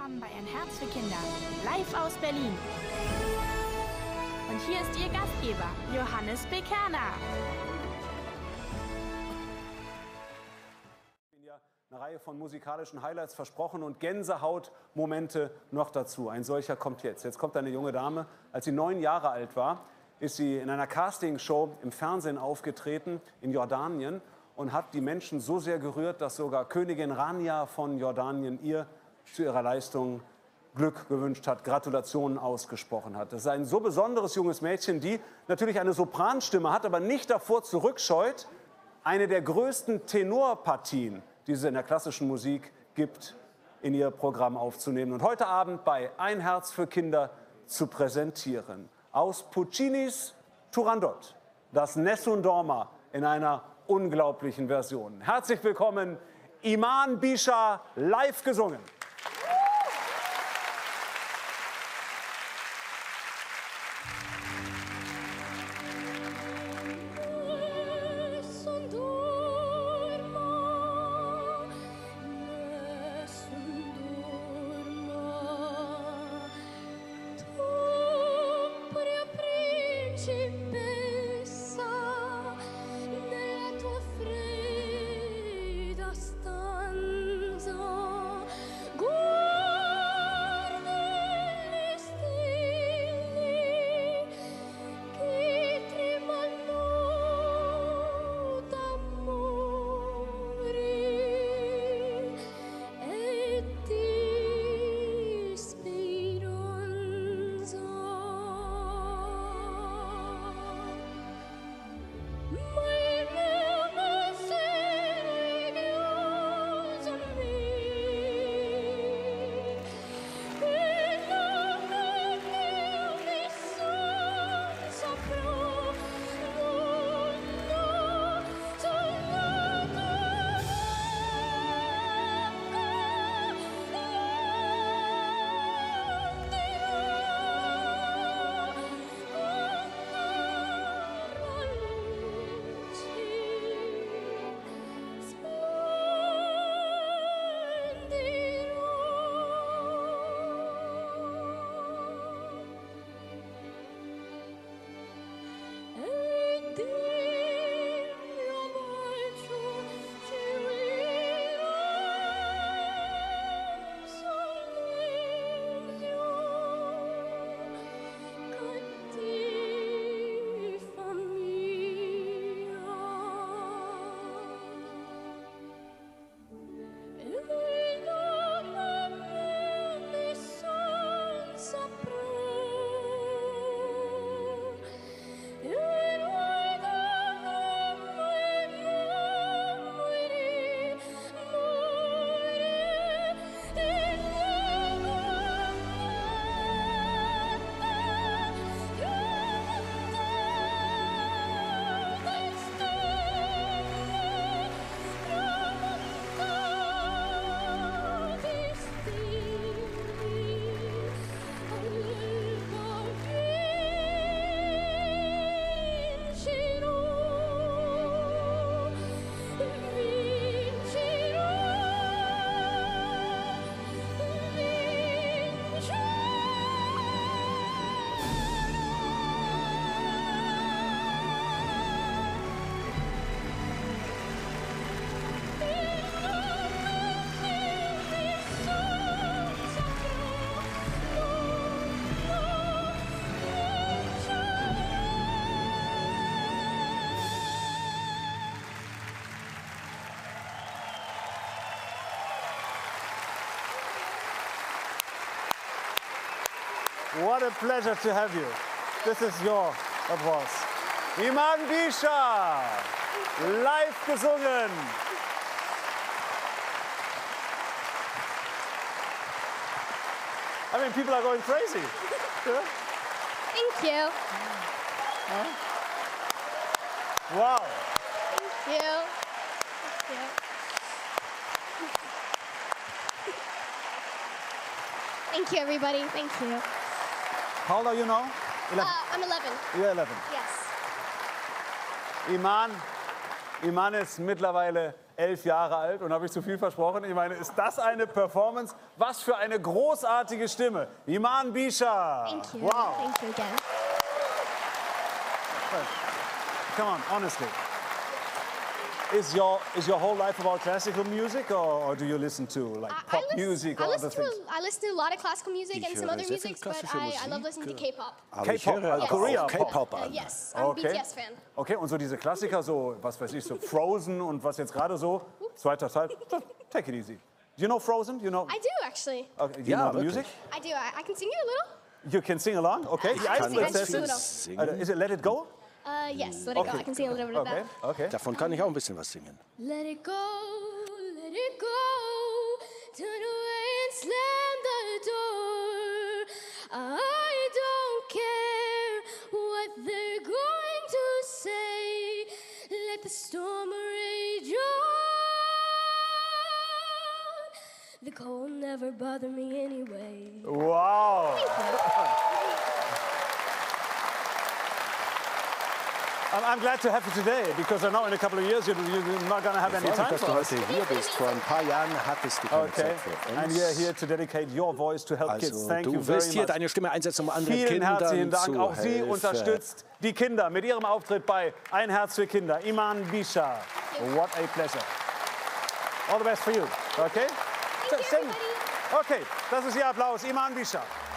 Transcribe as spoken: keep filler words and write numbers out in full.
willkommen bei Ein Herz für Kinder, live aus Berlin. Und hier ist Ihr Gastgeber, Johannes Bekerner. Eine Reihe von musikalischen Highlights versprochen und Gänsehautmomente noch dazu. Ein solcher kommt jetzt. Jetzt kommt eine junge Dame. Als sie neun Jahre alt war, ist sie in einer Castingshow im Fernsehen aufgetreten in Jordanien und hat die Menschen so sehr gerührt, dass sogar Königin Rania von Jordanien ihr zu ihrer Leistung Glück gewünscht hat, Gratulationen ausgesprochen hat. Das ist ein so besonderes junges Mädchen, die natürlich eine Sopranstimme hat, aber nicht davor zurückscheut, eine der größten Tenorpartien, die es in der klassischen Musik gibt, in ihr Programm aufzunehmen und heute Abend bei Ein Herz für Kinder zu präsentieren. Aus Puccinis Turandot, das Nessun Dorma in einer unglaublichen Version. Herzlich willkommen, Iman Bisha, live gesungen. What a pleasure to have you. This is your applause. Iman Bisha, live gesungen. I mean, people are going crazy. Yeah? Thank you. Huh? Wow. Thank you. Thank you. Thank you, everybody. Thank you. How old are you now? eleven. Uh, I'm eleven. You're eleven. Yes. Iman, Iman ist mittlerweile elf Jahre alt und habe ich zu viel versprochen? Ich meine, ist das eine Performance? Was für eine großartige Stimme. Iman Bisha. Thank you. Wow. Thank you again. Come on, honestly. Is your, is your whole life about classical music, or, or do you listen to like I- pop I listen, music I or other listen things? to, I listen to a lot of classical music Ich and some höre other sehr viel music, but klassische I, I love Musik, listening to K-pop. Aber ich K-Pop, höre also auch Korea K-Pop Uh, an. yes, I'm Okay. a B T S-Fan. Okay, und so diese Klassiker, so, was weiß ich, so Frozen und was jetzt gerade so, zweiter Teil, take it easy. Do you know Frozen? You know, I do, actually. okay, you Ja, know the wirklich. music? I do. I, I can sing you a little. You can sing along? Okay. Ich Ja, kann let's ganz test gut it. auch. Singen. Uh, Is it Let It Go? Uh, yes, let it go. I can sing a little bit of Okay, that. okay. Davon kann ich auch ein bisschen was singen. Let it go, let it go. Turn away and slam the door. I don't care what they're going to say. Let the storm rage on. The cold never bother me anyway. Wow. I'm, I'm glad to have you today because I know in a couple of years you're, you're not going to have any Ich freue time mich, dass for du us. heute hier bist. Vor ein paar Jahren hattest du keine Okay, Zeit für and uns. you're here to dedicate your voice to help kids. Also, Thank you du very wirst hier much. deine Stimme einsetzen, um anderen Vielen Kindern herzlichen Dank. zu Auch Sie helfen. unterstützt die Kinder mit Ihrem Auftritt bei Ein Herz für Kinder. Iman Bisha. What a pleasure. All the best for you. Okay? Thank you, everybody. Okay, das ist Ihr Applaus. Iman Bisha.